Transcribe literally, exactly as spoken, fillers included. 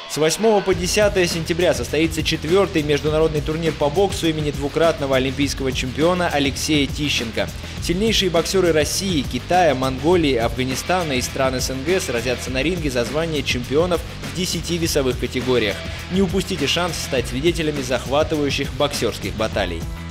С восьмого по десятое сентября состоится четвертый международный турнир по боксу имени двукратного олимпийского чемпиона Алексея Тищенко. Сильнейшие боксеры России, Китая, Монголии, Афганистана и стран СНГ сразятся на ринге за звание чемпионов в десяти весовых категориях. Не упустите шанс стать свидетелями захватывающих боксерских баталий.